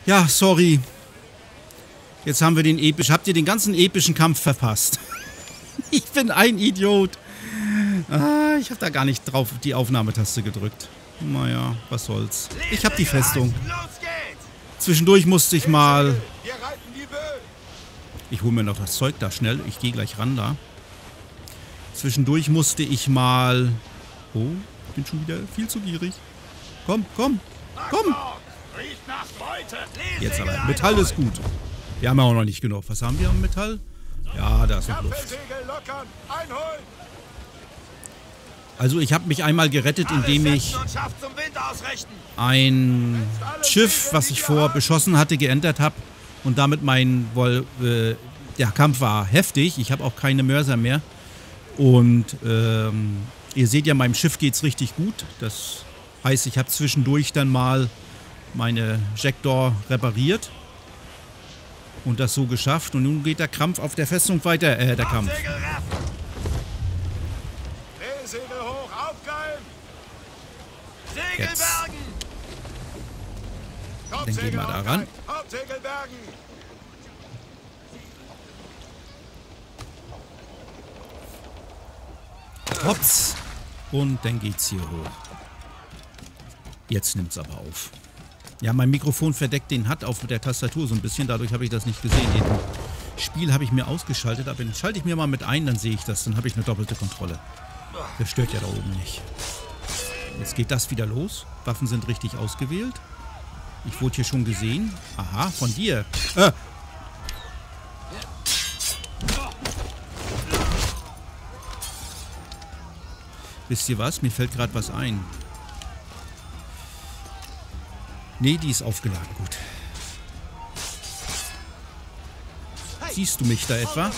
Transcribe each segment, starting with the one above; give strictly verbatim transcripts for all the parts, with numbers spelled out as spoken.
Ja, sorry. Jetzt haben wir den episch. Habt ihr den ganzen epischen Kampf verpasst? Ich bin ein Idiot. Ah, ich habe da gar nicht drauf die Aufnahmetaste gedrückt. Naja, was soll's. Ich habe die Festung. Zwischendurch musste ich mal... Ich hole mir noch das Zeug da schnell. Ich gehe gleich ran da. Zwischendurch musste ich mal... Oh, ich bin schon wieder viel zu gierig. Komm, komm, komm. Jetzt aber. Metall ist gut. Wir haben ja auch noch nicht genug. Was haben wir am Metall? Ja, da ist noch Luft. Also ich habe mich einmal gerettet, indem ich ein Schiff, was ich vorher beschossen hatte, geentert habe. Und damit mein... Wohl, äh, der Kampf war heftig. Ich habe auch keine Mörser mehr. Und ähm, ihr seht ja, meinem Schiff geht es richtig gut. Das heißt, ich habe zwischendurch dann mal meine Jackdaw repariert. Und das so geschafft. Und nun geht der Kampf auf der Festung weiter. Äh, der Kampf. Jetzt. Dann gehen wir da ran. Hops. Und dann geht's hier hoch. Jetzt nimmt's aber auf. Ja, mein Mikrofon verdeckt den H U D auf mit der Tastatur so ein bisschen. Dadurch habe ich das nicht gesehen. Das Spiel habe ich mir ausgeschaltet. Aber den schalte ich mir mal mit ein, dann sehe ich das. Dann habe ich eine doppelte Kontrolle. Das stört ja da oben nicht. Jetzt geht das wieder los. Waffen sind richtig ausgewählt. Ich wurde hier schon gesehen. Aha, von dir. Äh. Wisst ihr was? Mir fällt gerade was ein. Nee, die ist aufgeladen. Gut. Siehst du mich da etwa?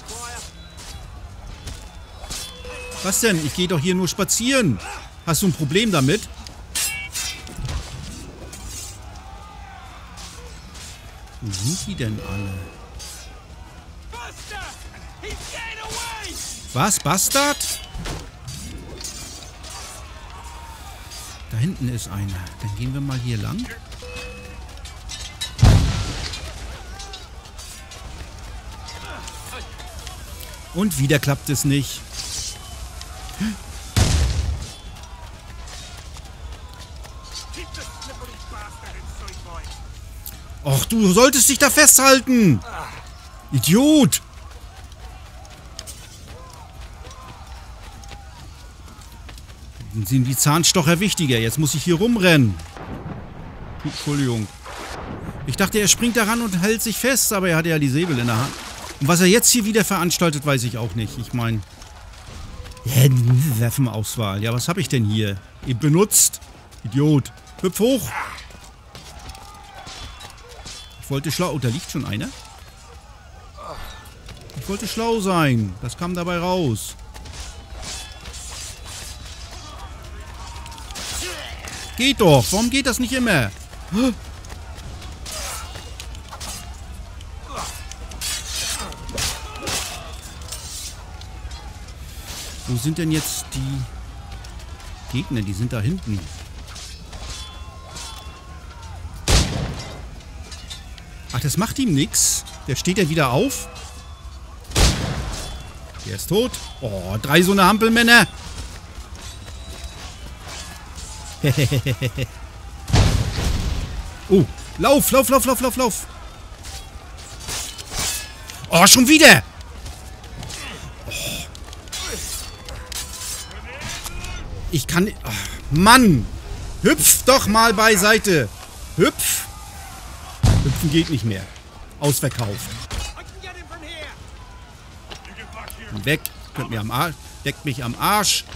Was denn? Ich gehe doch hier nur spazieren. Hast du ein Problem damit? Wo sind die denn alle? Was? Bastard? Da hinten ist einer. Dann gehen wir mal hier lang. Und wieder klappt es nicht. Och, du solltest dich da festhalten. Idiot. Dann sind die Zahnstocher wichtiger. Jetzt muss ich hier rumrennen. Entschuldigung. Ich dachte, er springt daran und hält sich fest, aber er hatte ja die Säbel in der Hand. Und was er jetzt hier wieder veranstaltet, weiß ich auch nicht. Ich meine... Waffenauswahl. Ja, was habe ich denn hier? Ihr benutzt. Idiot. Hüpf hoch. Ich wollte schlau... Oh, da liegt schon einer. Ich wollte schlau sein. Das kam dabei raus. Geht doch. Warum geht das nicht immer? Wo sind denn jetzt die Gegner? Die sind da hinten. Ach, das macht ihm nichts. Der steht ja wieder auf. Der ist tot. Oh, drei so eine Hampelmänner. Oh, lauf, lauf, lauf, lauf, lauf, lauf. Oh, schon wieder. Oh. Ich kann... Oh, Mann. Hüpf doch mal beiseite. Hüpf. Hüpfen geht nicht mehr. Ausverkauft. Weg. Könnt mir am Arsch. Deckt mich am Arsch.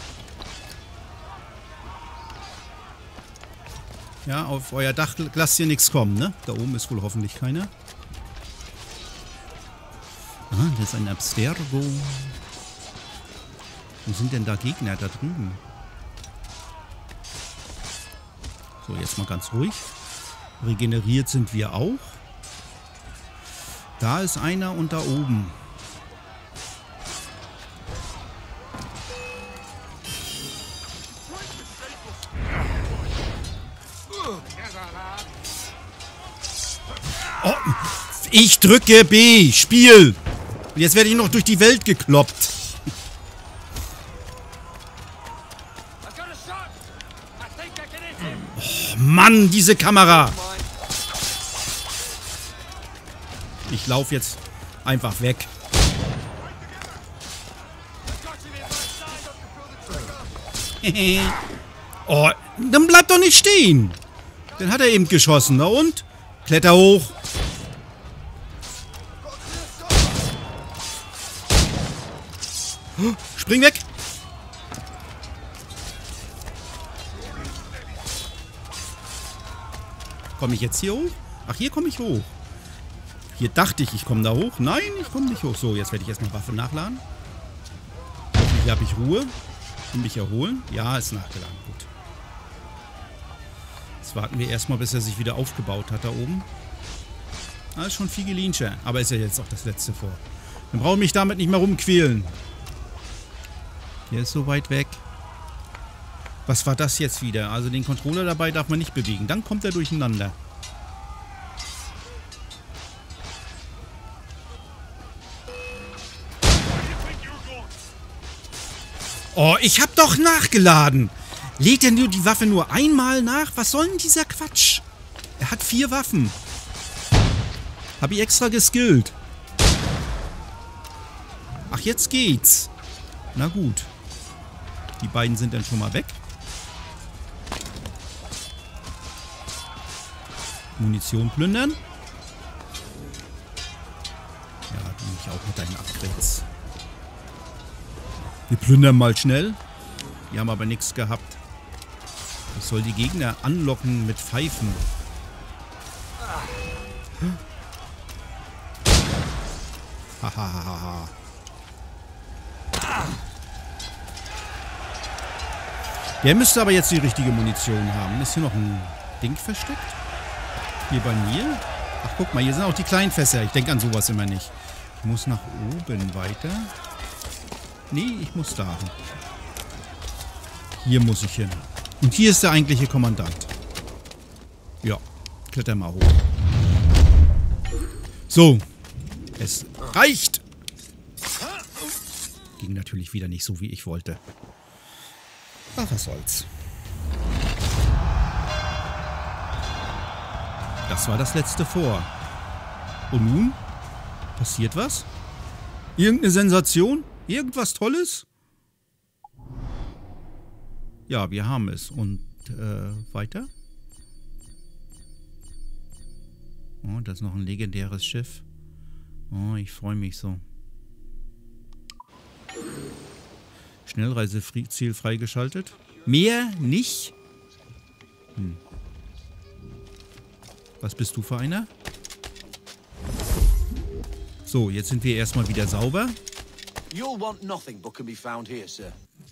Ja, auf euer Dach lasst hier nichts kommen, ne? Da oben ist wohl hoffentlich keiner. Ah, da ist ein Abstergo. Wo sind denn da Gegner da drüben? So, jetzt mal ganz ruhig. Regeneriert sind wir auch. Da ist einer und da oben. Oh, ich drücke B. Spiel. Und jetzt werde ich noch durch die Welt gekloppt. Oh, Mann, diese Kamera. Ich laufe jetzt einfach weg. Oh, dann bleib doch nicht stehen. Dann hat er eben geschossen. Na und? Kletter hoch. Spring weg. Komme ich jetzt hier hoch? Ach, hier komme ich hoch. Hier dachte ich, ich komme da hoch. Nein, ich komme nicht hoch. So, jetzt werde ich erstmal Waffe nachladen. Hier habe ich Ruhe. Und mich erholen. Ja, ist nachgeladen. Gut. Jetzt warten wir erstmal, bis er sich wieder aufgebaut hat da oben. Ah, ist schon viel Gelinscher. Aber ist ja jetzt auch das letzte vor. Dann brauche ich mich damit nicht mehr rumquälen. Der ist so weit weg. Was war das jetzt wieder? Also den Controller dabei darf man nicht bewegen. Dann kommt er durcheinander. Oh, ich hab doch nachgeladen. Lädt er nur die Waffe nur einmal nach? Was soll denn dieser Quatsch? Er hat vier Waffen. Hab ich extra geskillt. Ach, jetzt geht's. Na gut. Die beiden sind dann schon mal weg. Munition plündern. Ja, du mich auch mit deinen Upgrades. Wir plündern mal schnell. Die haben aber nichts gehabt. Ich soll die Gegner anlocken mit Pfeifen. Hahaha. Der müsste aber jetzt die richtige Munition haben. Ist hier noch ein Ding versteckt? Hier bei mir? Ach, guck mal, hier sind auch die kleinen Fässer. Ich denke an sowas immer nicht. Ich muss nach oben weiter. Nee, ich muss da hin. Hier muss ich hin. Und hier ist der eigentliche Kommandant. Ja, kletter mal hoch. So. Es reicht. Ging natürlich wieder nicht so, wie ich wollte. Ach, was soll's. Das war das letzte Vor. Und nun? Passiert was? Irgendeine Sensation? Irgendwas Tolles? Ja, wir haben es. Und äh, weiter? Oh, das ist noch ein legendäres Schiff. Oh, ich freue mich so. Schnellreiseziel freigeschaltet. Mehr nicht? Hm. Was bist du für einer? So, jetzt sind wir erstmal wieder sauber. You'll want nothing but can be found here, sir.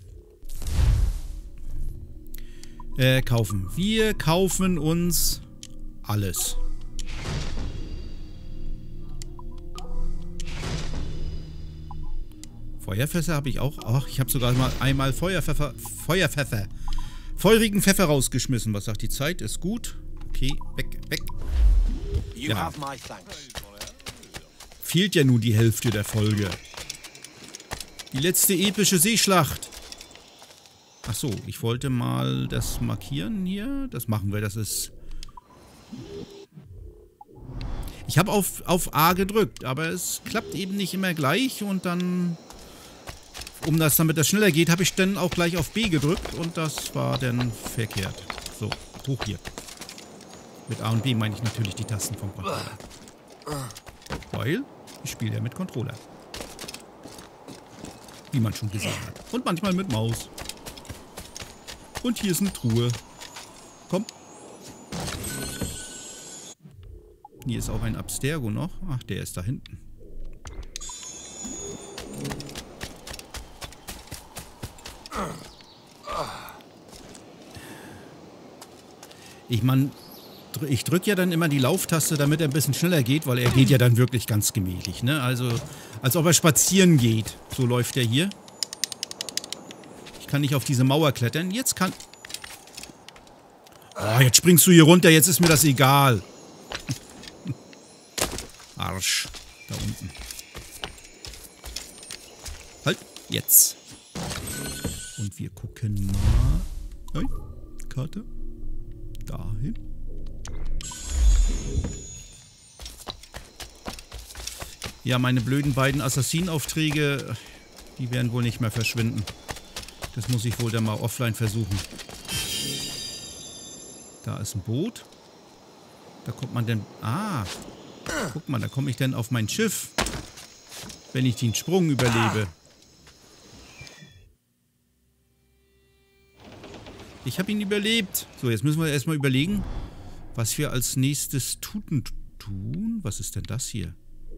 Äh, kaufen. Wir kaufen uns alles. Feuerpfeffer habe ich auch. Ach, ich habe sogar mal einmal Feuerpfeffer, Feuerpfeffer, feurigen Pfeffer rausgeschmissen. Was sagt die Zeit? Ist gut. Okay, weg, weg. Ja. Fehlt ja nun die Hälfte der Folge. Die letzte epische Seeschlacht. Ach so, ich wollte mal das markieren hier. Das machen wir, das ist... Ich habe auf, auf A gedrückt, aber es klappt eben nicht immer gleich und dann... Um das, damit das schneller geht, habe ich dann auch gleich auf B gedrückt und das war dann verkehrt. So, hoch hier. Mit A und B meine ich natürlich die Tasten vom Controller. Weil ich spiele ja mit Controller. Wie man schon gesehen hat. Und manchmal mit Maus. Und hier ist eine Truhe. Komm. Hier ist auch ein Abstergo noch. Ach, der ist da hinten. Ich meine, ich drücke ja dann immer die Lauftaste, damit er ein bisschen schneller geht, weil er geht ja dann wirklich ganz gemächlich, ne? Also, als ob er spazieren geht. So läuft er hier. Ich kann nicht auf diese Mauer klettern. Jetzt kann... Oh, jetzt springst du hier runter, jetzt ist mir das egal. Arsch. Da unten. Halt, jetzt. Und wir gucken mal. Hey, Karte. Dahin. Ja, meine blöden beiden Assassinenaufträge, die werden wohl nicht mehr verschwinden. Das muss ich wohl dann mal offline versuchen. Da ist ein Boot. Da kommt man denn... Ah, guck mal, da komme ich denn auf mein Schiff, wenn ich den Sprung überlebe. Ich habe ihn überlebt. So, jetzt müssen wir erstmal überlegen, was wir als nächstes tun. tun. Was ist denn das hier?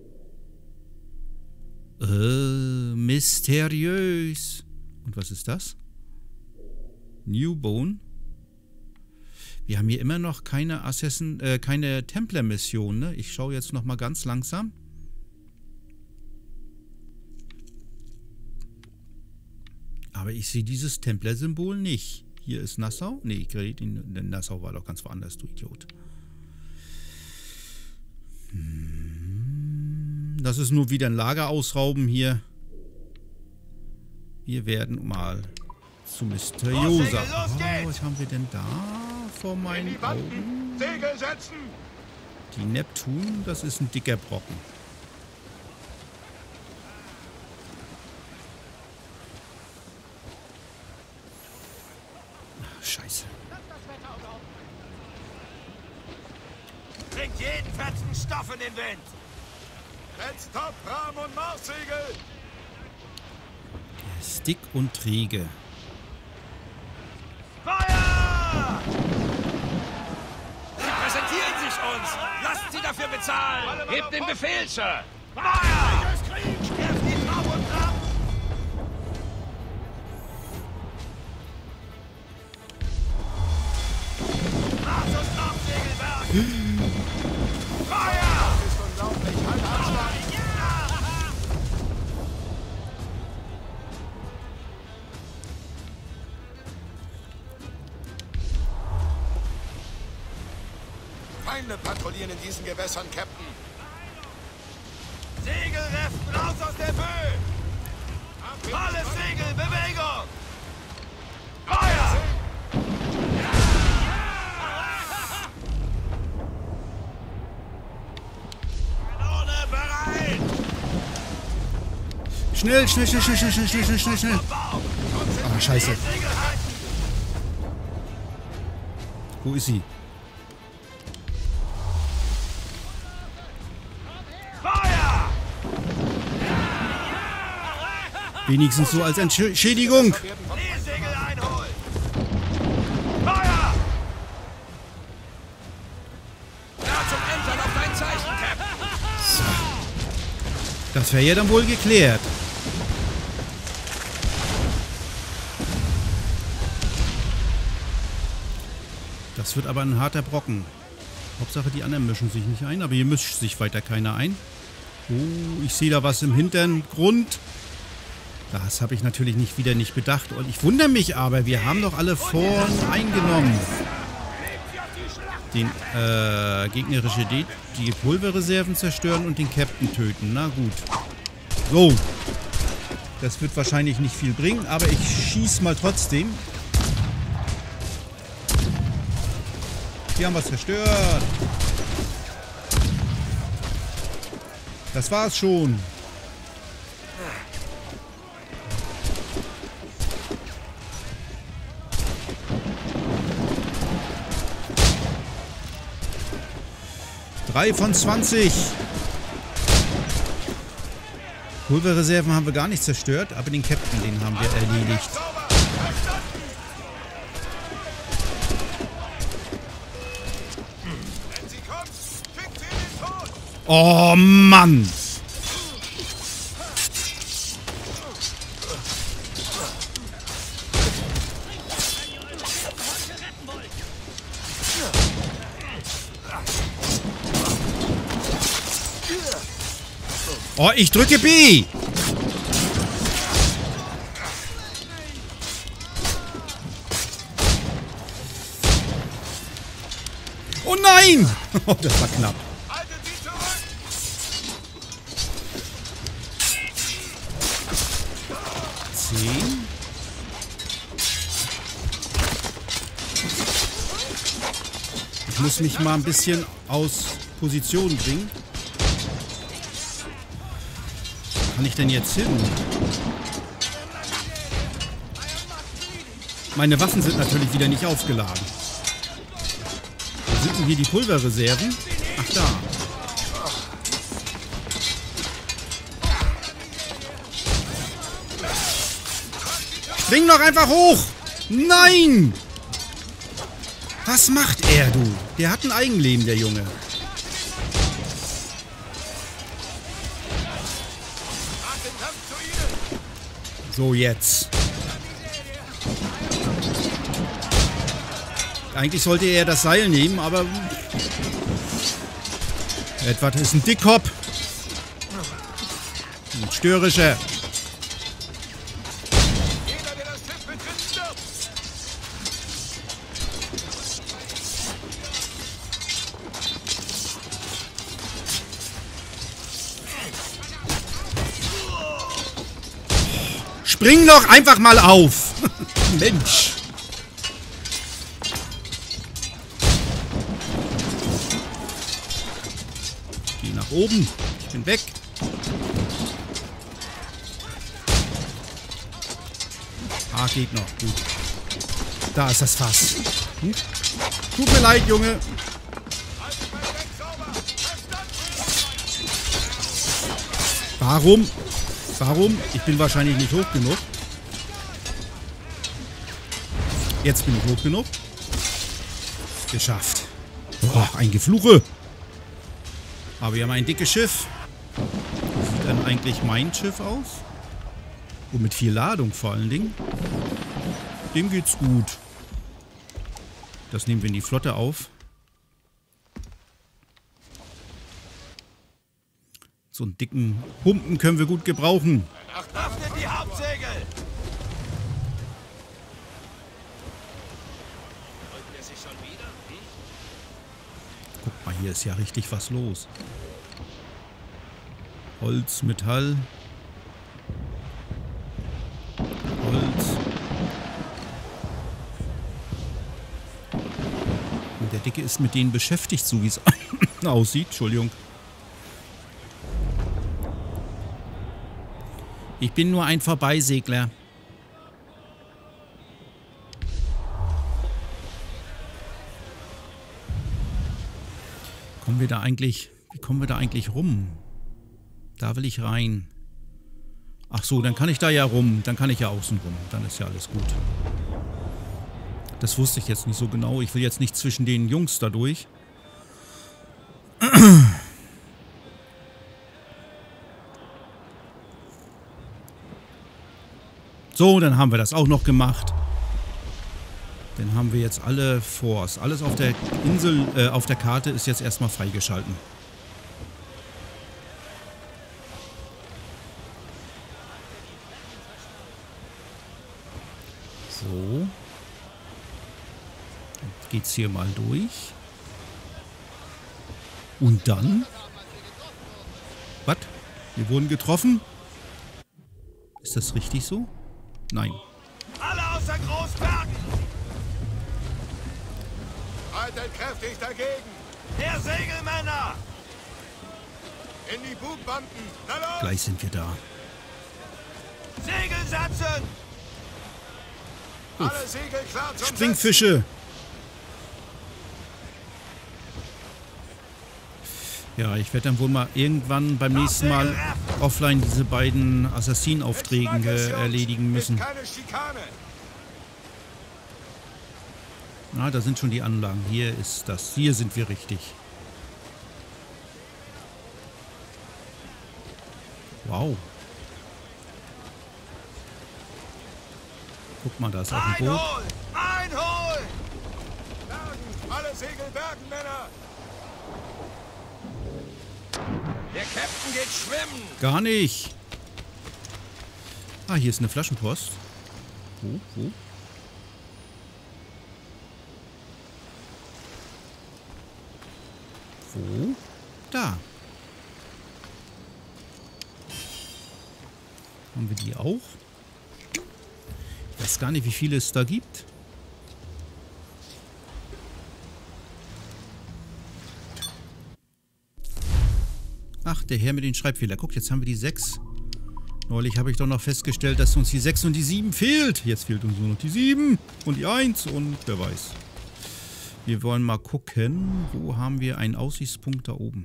Äh, mysteriös. Und was ist das? Newbone. Wir haben hier immer noch keine Assassin, äh, keine Templar-Mission, ne? Ich schaue jetzt noch mal ganz langsam. Aber ich sehe dieses Templar-Symbol nicht. Hier ist Nassau. Nee, ich rede in, in Nassau war doch ganz woanders, du Idiot. Das ist nur wieder ein Lager ausrauben hier. Wir werden mal zu Mysteriosa. Oh, was haben wir denn da vor meinen Augen? Segel setzen! Die Neptun, das ist ein dicker Brocken. Ach, Scheiße. Bringt jeden fetzen Stoff in den Wind! Setzt Top, Rahm und Marssegel! Der ist dick und träge. Feuer! Sie präsentieren sich uns! Lasst sie dafür bezahlen! Gebt den Befehl, Sir! Feuer! Werft die Frau und ab! Mars und Nordsegelwerk! Feuer! Das ist unglaublich! Halt Abstand! Feinde patrouillieren in diesen Gewässern, Captain. Segelreffen raus aus der Böe! Alle Segel, Bewegung! Feuer! Kanone bereit! Schnell, schnell, schnell, schnell, schnell, schnell, schnell, schnell, schnell. Ah, scheiße. Wo ist sie? Wenigstens so als Entschädigung. Segel einholen! Feuer! Ja, zum Entern auf dein Zeichen, Captain! Das wäre ja dann wohl geklärt. Das wird aber ein harter Brocken. Hauptsache die anderen mischen sich nicht ein, aber hier mischt sich weiter keiner ein. Oh, ich sehe da was im Hintergrund. Das habe ich natürlich nicht wieder nicht bedacht. Und ich wundere mich aber, wir haben doch alle vorn eingenommen. Den äh, gegnerische D die Pulverreserven zerstören und den Captain töten. Na gut. So. Das wird wahrscheinlich nicht viel bringen, aber ich schieße mal trotzdem. Die haben was zerstört. Das war's schon. drei von zwanzig. Pulverreserven haben wir gar nicht zerstört, aber den Captain, den haben wir erledigt. Oh Mann! Oh, ich drücke B! Oh nein! Oh, das war knapp. Okay. Ich muss mich mal ein bisschen aus Position bringen. Wo kann ich denn jetzt hin? Meine Waffen sind natürlich wieder nicht aufgeladen. Wo sind denn hier die Pulverreserven? Ach, da. Spring doch einfach hoch! Nein! Was macht er, du? Der hat ein Eigenleben, der Junge. So, jetzt. Eigentlich sollte er das Seil nehmen, aber... Edward ist ein Dickkopf. Ein störrischer. Spring doch einfach mal auf! Mensch! Geh nach oben. Ich bin weg. Ah, geht noch. Gut. Da ist das Fass. Hm? Tut mir leid, Junge. Warum? Warum? Ich bin wahrscheinlich nicht hoch genug. Jetzt bin ich hoch genug. Geschafft. Boah, ein Gefluche. Aber wir haben ein dickes Schiff. Wie sieht dann eigentlich mein Schiff aus? Und mit viel Ladung vor allen Dingen. Dem geht's gut. Das nehmen wir in die Flotte auf. So einen dicken Humpen können wir gut gebrauchen. Achtet die Hauptsegel! Drückt er sich schon wieder? Guck mal, hier ist ja richtig was los. Holz, Metall. Holz. Und der Dicke ist mit denen beschäftigt, so wie es aussieht. Entschuldigung. Ich bin nur ein Vorbeisegler. Kommen wir da eigentlich... Wie kommen wir da eigentlich rum? Da will ich rein. Ach so, dann kann ich da ja rum. Dann kann ich ja außen rum. Dann ist ja alles gut. Das wusste ich jetzt nicht so genau. Ich will jetzt nicht zwischen den Jungs da durch. So, dann haben wir das auch noch gemacht. Dann haben wir jetzt alle Forts. Alles auf der Insel, äh, auf der Karte ist jetzt erstmal freigeschalten. So. Jetzt geht's hier mal durch. Und dann? Was? Wir wurden getroffen? Ist das richtig so? Nein. Alle außer Großbergen! Haltet kräftig dagegen! Der Segelmänner! In die Bugbanden! Na los! Gleich sind wir da. Segel setzen! Alle Segel klar zum Springfische! Ja, ich werde dann wohl mal irgendwann beim nächsten Mal offline diese beiden Assassinenaufträge äh, erledigen müssen. Keine Schikane. Na, da sind schon die Anlagen. Hier ist das. Hier sind wir richtig. Wow. Guck mal, da ist auch ein Boot. Einhol! Einhol! Bergen! Alle Segel bergen, Männer! Der Captain geht schwimmen! Gar nicht. Ah, hier ist eine Flaschenpost. Wo? Wo? Wo? Da. Haben wir die auch? weiß gar nicht, wie viele es da gibt. Ach, der Herr mit den Schreibfehler. Guck, jetzt haben wir die sechs. Neulich habe ich doch noch festgestellt, dass uns die sechs und die sieben fehlt. Jetzt fehlt uns nur noch die sieben und die eins und wer weiß. Wir wollen mal gucken, wo haben wir einen Aussichtspunkt da oben.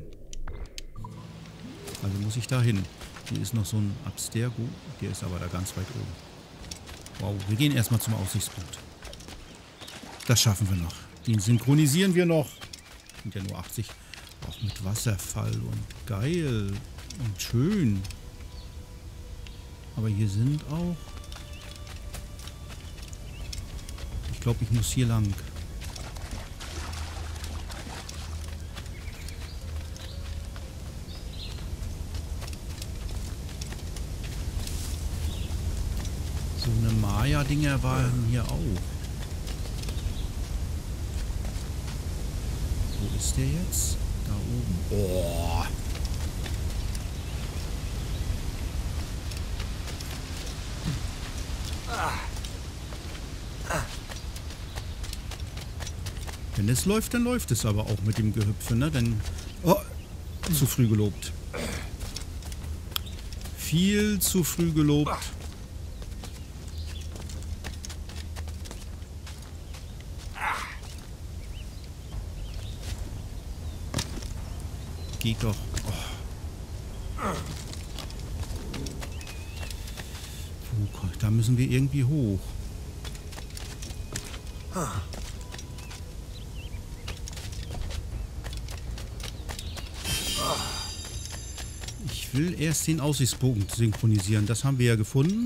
Also muss ich da hin. Hier ist noch so ein Abstergo. Der ist aber da ganz weit oben. Wow, wir gehen erstmal zum Aussichtspunkt. Das schaffen wir noch. Den synchronisieren wir noch. Sind ja nur achtzig. Auch mit Wasserfall und geil und schön. Aber hier sind auch... Ich glaube, ich muss hier lang. So eine Maya-Dinger waren hier auch. Wo ist der jetzt? Da oben. Oh. Wenn es läuft, dann läuft es aber auch mit dem Gehüpfe, ne? Dann... Oh, zu früh gelobt. Viel zu früh gelobt. Geht doch. Oh. Oh, da müssen wir irgendwie hoch. Ich will erst den Aussichtspunkt synchronisieren. Das haben wir ja gefunden.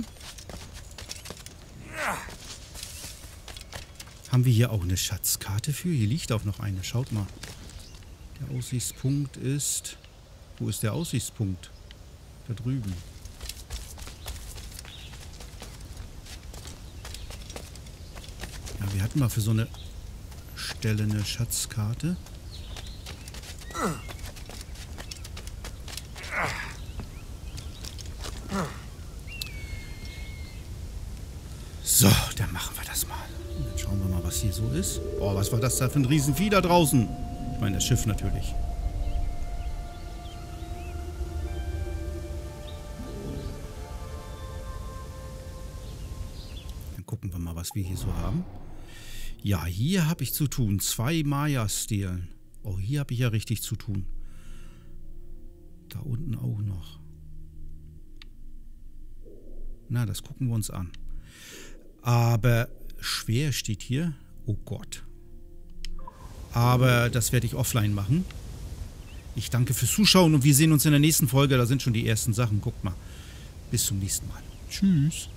Haben wir hier auch eine Schatzkarte für? Hier liegt auch noch eine. Schaut mal. Der Aussichtspunkt ist... Wo ist der Aussichtspunkt? Da drüben. Ja, wir hatten mal für so eine Stelle eine Schatzkarte. So, dann machen wir das mal. Dann schauen wir mal, was hier so ist. Oh, was war das da für ein Riesenvieh da draußen? Ich meine, das Schiff natürlich. Dann gucken wir mal, was wir hier so haben. Ja, hier habe ich zu tun. Zwei Maya-Stelen. Oh, hier habe ich ja richtig zu tun. Da unten auch noch. Na, das gucken wir uns an. Aber schwer steht hier. Oh Gott. Aber das werde ich offline machen. Ich danke fürs Zuschauen und wir sehen uns in der nächsten Folge. Da sind schon die ersten Sachen. Guckt mal. Bis zum nächsten Mal. Tschüss.